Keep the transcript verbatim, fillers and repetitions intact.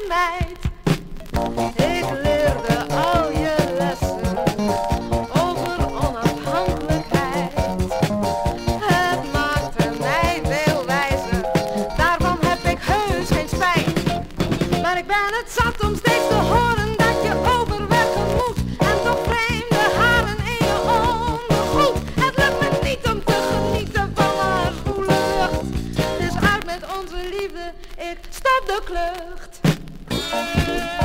meid. Ik leerde al je lessen over onafhankelijkheid. Het maakte mij veel wijzer, daarvan heb ik heus geen spijt. Maar ik ben het zat om steeds te horen dat je overwerken moet en toch vreemde haren in je ondergoed. Het lukt me niet om te genieten van haar zwoele lucht. Dus uit met onze liefde, ik stop de klucht.